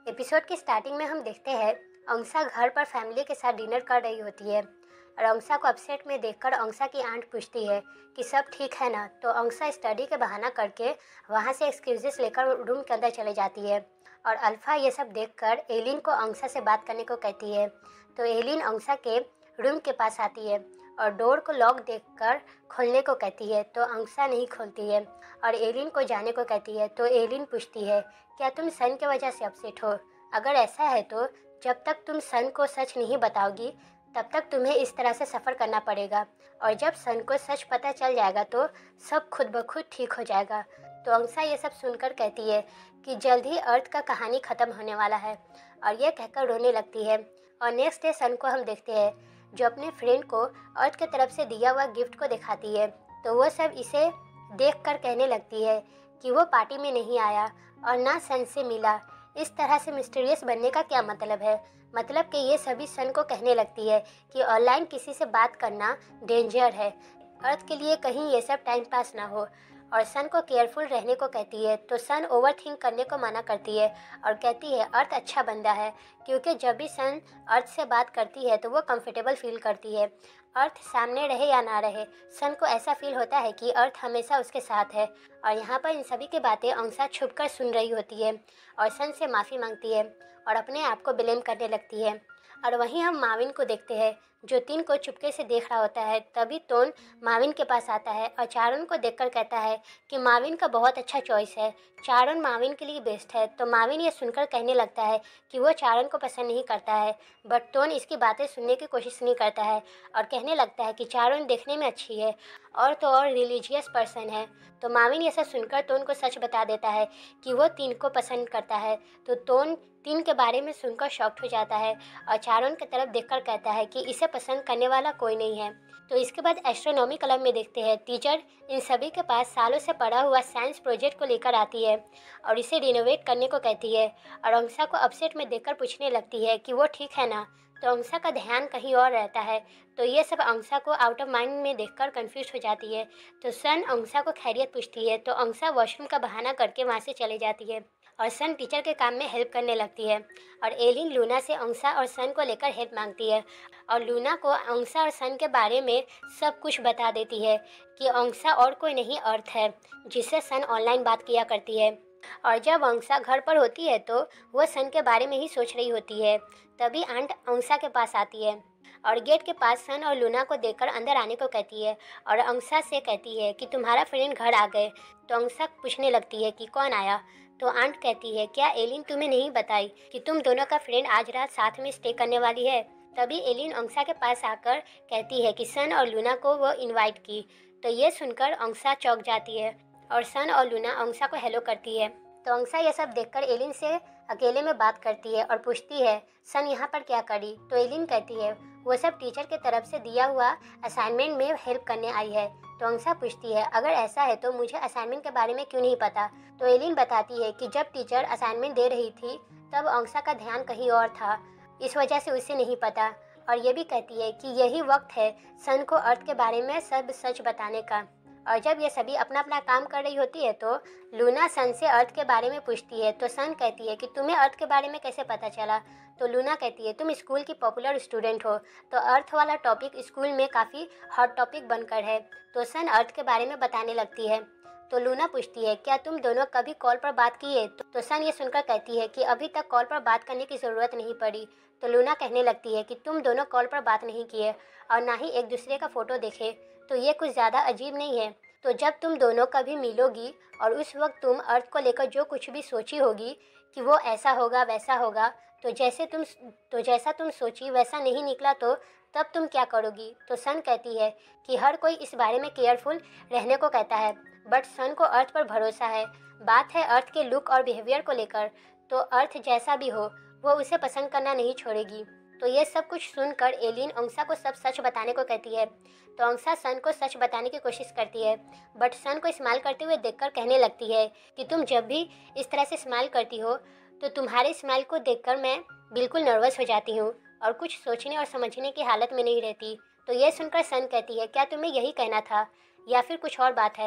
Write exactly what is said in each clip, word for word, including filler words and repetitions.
Episode की starting में हम देखते हैं अंसा घर पर फैमिली के साथ डिनर कर रही होती है और अंसा को अपसेट में देखकर अंसा की आंट पूछती है कि सब ठीक है ना। तो अंसा स्टडी के बहाना करके वहाँ से एक्सक्यूजेस लेकर रूम के अंदर चले जाती है और अल्फा ये सब देखकर एलिन को अंसा से बात करने को कहती है। तो एलिन अंसा के रूम के पास आती है और डोर को लॉक देखकर खोलने को कहती है। तो अंसा नहीं खोलती है और एलिन को जाने को कहती है। तो एलिन पूछती है, क्या तुम सन की वजह से अपसेट हो? अगर ऐसा है तो जब तक तुम सन को सच नहीं बताओगी तब तक तुम्हें इस तरह से सफ़र करना पड़ेगा, और जब सन को सच पता चल जाएगा तो सब खुद ब खुद ठीक हो जाएगा। तो अंसा ये सब सुनकर कहती है कि जल्द ही अर्थ का कहानी ख़त्म होने वाला है, और ये कहकर रोने लगती है। और नेक्स्ट डे सन को हम देखते हैं जो अपने फ्रेंड को अर्थ की तरफ से दिया हुआ गिफ्ट को दिखाती है। तो वो सब इसे देखकर कहने लगती है कि वो पार्टी में नहीं आया और ना सन से मिला। इस तरह से मिस्टीरियस बनने का क्या मतलब है? मतलब कि ये सभी सन को कहने लगती है कि ऑनलाइन किसी से बात करना डेंजर है, अर्थ के लिए कहीं ये सब टाइम पास ना हो, और सन को केयरफुल रहने को कहती है। तो सन ओवर थिंक करने को मना करती है और कहती है अर्थ अच्छा बंदा है, क्योंकि जब भी सन अर्थ से बात करती है तो वो कंफर्टेबल फील करती है। अर्थ सामने रहे या ना रहे, सन को ऐसा फील होता है कि अर्थ हमेशा उसके साथ है। और यहाँ पर इन सभी की बातें अंसा छुप कर सुन रही होती है और सन से माफ़ी मांगती है और अपने आप को ब्लेम करने लगती है। और वहीं हम माविन को देखते हैं जो तीन को चुपके से देख रहा होता है। तभी टोन माविन के पास आता है और चारण को देखकर कहता है कि माविन का बहुत अच्छा चॉइस है, चारण माविन के लिए बेस्ट है। तो माविन ये सुनकर कहने लगता है कि वो चारण को पसंद नहीं करता है, बट टोन इसकी बातें सुनने की कोशिश नहीं करता है और कहने लगता है कि चारण देखने में अच्छी है और तो और रिलीजियस पर्सन है। तो माविन ये सब सुनकर टोन को सच बता देता है कि वो तीन को पसंद करता है। तो टोन तीन के बारे में सुनकर शॉक्ड हो जाता है और चारण की तरफ देखकर कहता है कि इसे पसंद करने वाला कोई नहीं है। तो इसके बाद एस्ट्रोनॉमी क्लब में देखते हैं टीचर इन सभी के पास सालों से पड़ा हुआ साइंस प्रोजेक्ट को लेकर आती है और इसे रिनोवेट करने को कहती है। और अंसा को अपसेट में देखकर पूछने लगती है कि वो ठीक है ना। तो अंसा का ध्यान कहीं और रहता है। तो ये सब अंसा को आउट ऑफ माइंड में देखकर कंफ्यूज हो जाती है। तो सन अंसा को खैरियत पूछती है। तो अंसा वॉशरूम का बहाना करके वहाँ से चले जाती है और सन टीचर के काम में हेल्प करने लगती है। और एलिन लूना से अंसा और सन को लेकर हेल्प मांगती है और लूना को अंसा और सन के बारे में सब कुछ बता देती है कि अंसा और कोई नहीं अर्थ है जिससे सन ऑनलाइन बात किया करती है। और जब अंसा घर पर होती है तो वो सन के बारे में ही सोच रही होती है। तभी आंट अंसा के पास आती है और गेट के पास सन और लूना को देखकर अंदर आने को कहती है और अंसा से कहती है कि तुम्हारा फ्रेंड घर आ गए। तो अंसा पूछने लगती है कि कौन आया। तो आंट कहती है, क्या एलिन तुम्हें नहीं बताई कि तुम दोनों का फ्रेंड आज रात साथ में स्टे करने वाली है? तभी एलिन अंसा के पास आकर कहती है कि सन और लूना को वो इनवाइट की। तो ये सुनकर अंसा चौंक जाती है और सन और लूना अंसा को हेलो करती है। तो अंसा ये सब देखकर एलिन से अकेले में बात करती है और पूछती है, सन यहाँ पर क्या करी? तो एलिन कहती है वो सब टीचर के तरफ से दिया हुआ असाइनमेंट में हेल्प करने आई है। तो अंसा पूछती है, अगर ऐसा है तो मुझे असाइनमेंट के बारे में क्यों नहीं पता? तो एलिन बताती है कि जब टीचर असाइनमेंट दे रही थी तब अंसा का ध्यान कहीं और था, इस वजह से उसे नहीं पता। और ये भी कहती है कि यही वक्त है सन को अर्थ के बारे में सब सच बताने का। और जब ये सभी अपना अपना काम कर रही होती है तो लूना सन से अर्थ के बारे में पूछती है। तो सन कहती है कि तुम्हें अर्थ के बारे में कैसे पता चला? तो लूना कहती है, तुम स्कूल की पॉपुलर स्टूडेंट हो तो अर्थ वाला टॉपिक स्कूल में काफ़ी हॉट टॉपिक बनकर है। तो सन अर्थ के बारे में बताने लगती है। तो लूना पूछती है, क्या तुम दोनों कभी कॉल पर बात किए? तो, तो सन ये सुनकर कहती है कि अभी तक कॉल पर बात करने की ज़रूरत नहीं पड़ी। तो लूना कहने लगती है कि तुम दोनों कॉल पर बात नहीं किए और ना ही एक दूसरे का फ़ोटो देखे, तो ये कुछ ज़्यादा अजीब नहीं है? तो जब तुम दोनों कभी मिलोगी और उस वक्त तुम अर्थ को लेकर जो कुछ भी सोची होगी कि वो ऐसा होगा वैसा होगा, तो जैसे तुम तो जैसा तुम सोची वैसा नहीं निकला तो तब तुम क्या करोगी? तो सन कहती है कि हर कोई इस बारे में केयरफुल रहने को कहता है, बट सन को अर्थ पर भरोसा है। बात है अर्थ के लुक और बिहेवियर को लेकर, तो अर्थ जैसा भी हो वो उसे पसंद करना नहीं छोड़ेगी। तो ये सब कुछ सुनकर एलिन अंसा को सब सच बताने को कहती है। तो अंसा सन को सच बताने की कोशिश करती है, बट सन को स्माइल करते हुए देखकर कहने लगती है कि तुम जब भी इस तरह से स्माइल करती हो तो तुम्हारे स्माइल को देखकर मैं बिल्कुल नर्वस हो जाती हूँ और कुछ सोचने और समझने की हालत में नहीं रहती। तो ये सुनकर सन कहती है, क्या तुम्हें यही कहना था या फिर कुछ और बात है?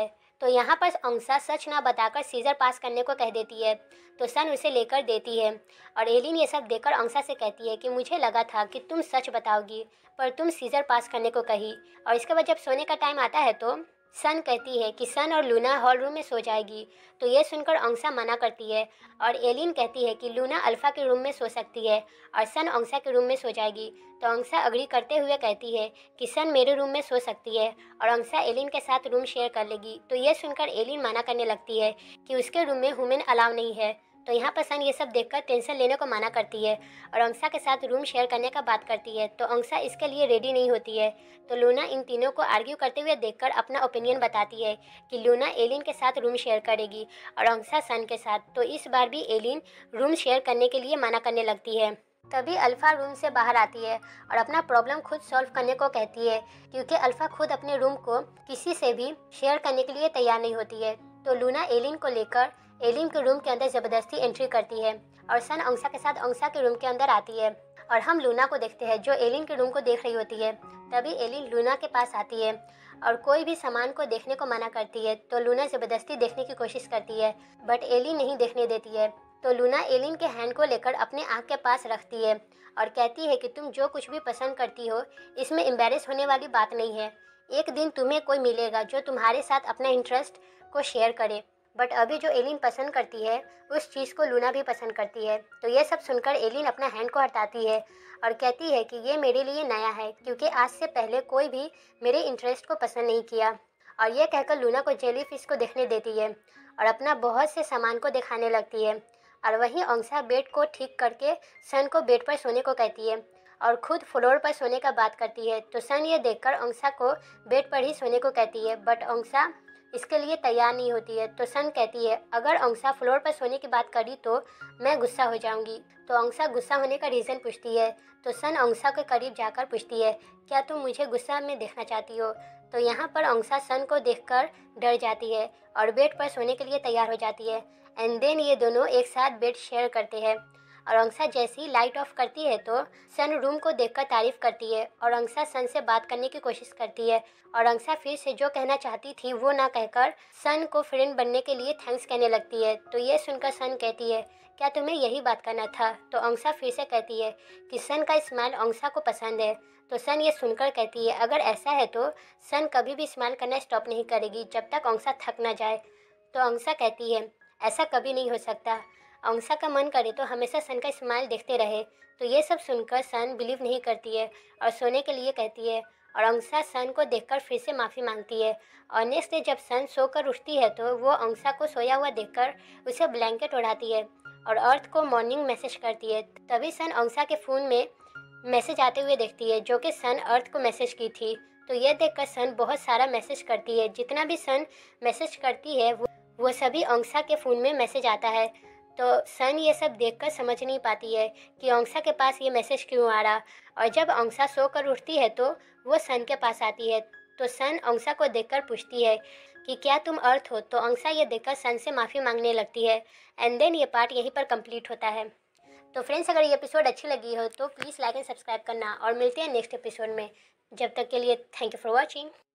तो यहाँ पर अंसा सच ना बताकर सीजर पास करने को कह देती है, तो सन उसे लेकर देती है। और एलिन ये सब देखकर अंसा से कहती है कि मुझे लगा था कि तुम सच बताओगी, पर तुम सीजर पास करने को कही। और इसके बाद जब सोने का टाइम आता है तो सन कहती है कि सन और लूना हॉल रूम में सो जाएगी, तो ये सुनकर अंसा मना करती है। और एलिन कहती है कि लूना अल्फा के रूम में सो सकती है और सन अंसा के रूम में सो जाएगी। तो अंसा अग्री करते हुए कहती है कि सन मेरे रूम में सो सकती है और अंसा एलिन के साथ रूम शेयर कर लेगी। तो ये सुनकर एलिन मना करने लगती है कि उसके रूम में वुमेन अलाउ नहीं है। तो यहाँ पर सन ये सब देखकर टेंशन लेने को मना करती है और अंसा के साथ रूम शेयर करने का बात करती है। तो अंसा इसके लिए रेडी नहीं होती है। तो लूना इन तीनों को आर्ग्यू करते हुए देखकर अपना ओपिनियन बताती है कि लूना एलिन के साथ रूम शेयर करेगी और अंसा सन के साथ। तो इस बार भी एलिन रूम शेयर करने के लिए मना करने लगती है। तभी अल्फा रूम से बाहर आती है और अपना प्रॉब्लम खुद सॉल्व करने को कहती है, क्योंकि अल्फा खुद अपने रूम को किसी से भी शेयर करने के लिए तैयार नहीं होती है। तो लूना एलिन को लेकर एलिन के रूम के अंदर ज़बरदस्ती एंट्री करती है और सन अंसा के साथ अंसा के रूम के अंदर आती है। और हम लूना को देखते हैं जो एलिन के रूम को देख रही होती है। तभी एलिन लूना के पास आती है और कोई भी सामान को देखने को मना करती है। तो लूना ज़बरदस्ती देखने की कोशिश करती है, बट एलिन नहीं देखने देती है। तो लूना एलिन के हैंड को लेकर अपने आँख के पास रखती है और कहती है कि तुम जो कुछ भी पसंद करती हो, इसमें एम्बेरस होने वाली बात नहीं है। एक दिन तुम्हें कोई मिलेगा जो तुम्हारे साथ अपना इंटरेस्ट को शेयर करे। बट अभी जो एलिन पसंद करती है उस चीज़ को लूना भी पसंद करती है। तो ये सब सुनकर एलिन अपना हैंड को हटाती है और कहती है कि ये मेरे लिए नया है, क्योंकि आज से पहले कोई भी मेरे इंटरेस्ट को पसंद नहीं किया। और ये कहकर लूना को जेली फिश को देखने देती है और अपना बहुत से सामान को दिखाने लगती है। और वहीं अंसा बेड को ठीक करके सन को बेड पर सोने को कहती है और खुद फ्लोर पर सोने का बात करती है। तो सन ये देखकर अंसा को बेड पर ही सोने को कहती है, बट अंसा इसके लिए तैयार नहीं होती है। तो सन कहती है अगर अंसा फ्लोर पर सोने की बात करी तो मैं गुस्सा हो जाऊंगी। तो अंसा गुस्सा होने का रीज़न पूछती है। तो सन अंसा के करीब जाकर पूछती है क्या तुम मुझे गुस्सा में देखना चाहती हो। तो यहाँ पर अंसा सन को देखकर डर जाती है और बेड पर सोने के लिए तैयार हो जाती है। एंड देन ये दोनों एक साथ बेड शेयर करते हैं। और अंसा जैसे ही लाइट ऑफ करती है तो सन रूम को देखकर तारीफ करती है और अंसा सन से बात करने की कोशिश करती है। और अंसा फिर से जो कहना चाहती थी वो ना कहकर सन को फ्रेंड बनने के लिए थैंक्स कहने लगती है। तो ये सुनकर सन कहती है क्या तुम्हें यही बात करना था। तो अंसा फिर से कहती है कि सन का स्माइल अंसा को पसंद है। तो सन ये सुनकर कहती है अगर ऐसा है तो सन कभी भी स्माइल करना स्टॉप नहीं करेगी जब तक अंसा थक ना जाए। तो अंसा कहती है ऐसा कभी नहीं हो सकता, अंसा का मन करे तो हमेशा सन का स्माइल देखते रहे। तो ये सब सुनकर सन बिलीव नहीं करती है और सोने के लिए कहती है और अंसा सन को देखकर फिर से माफ़ी मांगती है। और नेक्स्ट डे जब सन सोकर उठती है तो वो अंसा को सोया हुआ देखकर उसे ब्लैंकेट उड़ाती है और अर्थ को मॉर्निंग मैसेज करती है। तभी सन अंसा के फ़ोन में मैसेज आते हुए देखती है जो कि सन अर्थ को मैसेज की थी। तो ये देखकर सन बहुत सारा मैसेज करती है। जितना भी सन मैसेज करती है वो वो सभी अंसा के फ़ोन में मैसेज आता है। तो सन ये सब देखकर समझ नहीं पाती है कि अंसा के पास ये मैसेज क्यों आ रहा। और जब अंसा सोकर उठती है तो वो सन के पास आती है। तो सन अंसा को देखकर पूछती है कि क्या तुम अर्थ हो। तो अंसा ये देखकर सन से माफ़ी मांगने लगती है। एंड देन ये पार्ट यहीं पर कंप्लीट होता है। तो फ्रेंड्स अगर ये एपिसोड अच्छी लगी हो तो प्लीज़ लाइक एंड सब्सक्राइब करना और मिलते हैं नेक्स्ट एपिसोड में। जब तक के लिए थैंक यू फॉर वॉचिंग।